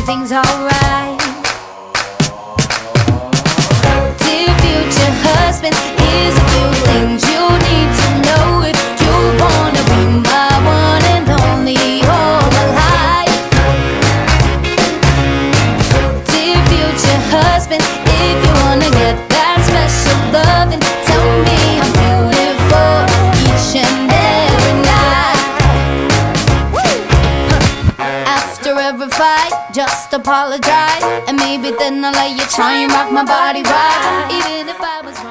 everything's alright. Dear future husband, here's a few things you need to know if you wanna be my one and only all my life. Dear future husband, if you wanna get that special loving, tell me I'm beautiful each and every night. After every fight, just apologize, and maybe then I'll let you try and rock my body right, even if I was wrong.